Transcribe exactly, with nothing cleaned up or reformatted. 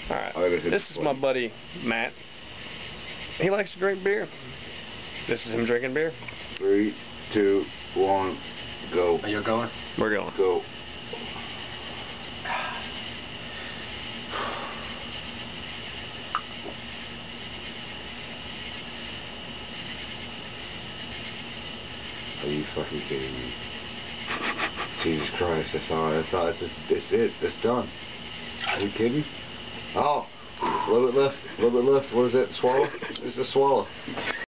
Alright, I gotta hit this the is button. my buddy Matt. He likes to drink beer. This is him drinking beer. Three, two, one, go. Are you going? We're going. Go. Are you fucking kidding me? Jesus Christ, that's all. That's all. That's, just, that's it. That's done. Are you kidding? Oh, a little bit left. A little bit left. What is that? Swallow? It's a swallow.